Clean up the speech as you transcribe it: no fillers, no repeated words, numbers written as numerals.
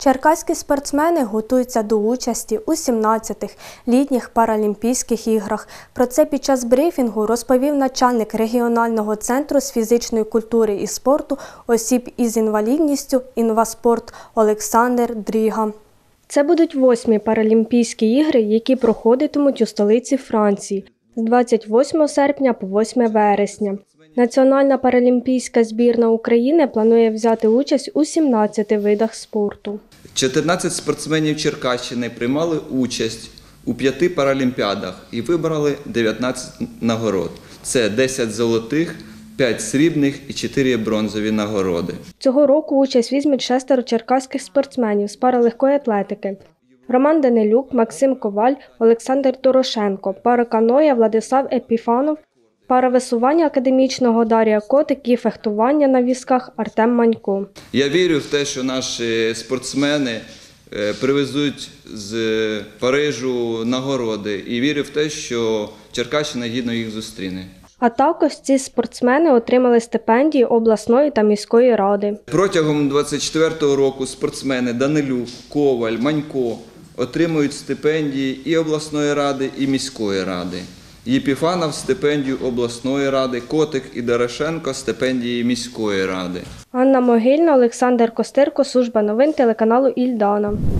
Черкаські спортсмени готуються до участі у 17-х літніх Паралімпійських іграх. Про це під час брифінгу розповів начальник регіонального центру з фізичної культури і спорту осіб із інвалідністю «Інваспорт» Олександр Дріга. Це будуть 8-мі Паралімпійські ігри, які проходитимуть у столиці Франції з 28 серпня по 8 вересня. Національна паралімпійська збірна України планує взяти участь у 17 видах спорту. 14 спортсменів Черкащини приймали участь у 5 паралімпіадах і вибрали 19 нагород. Це 10 золотих, 5 срібних і 4 бронзові нагороди. Цього року участь візьмуть 6 черкаських спортсменів з паралегкої атлетики. Роман Данилюк, Максим Коваль, Олександр Дорошенко, пара каноє Владислав Епіфанов, пара весування академічного Дар'я Котик і фехтування на візках Артем Манько. Я вірю в те, що наші спортсмени привезуть з Парижу нагороди і вірю в те, що Черкащина гідно їх зустріне. А також ці спортсмени отримали стипендії обласної та міської ради. Протягом 2024 року спортсмени Данилюк, Коваль, Манько отримують стипендії і обласної ради, і міської ради. Єпіфанов – стипендію обласної ради, Котик і Дорошенко – стипендії міської ради. Анна Могильна, Олександр Костирко, служба новин телеканалу Ільдана.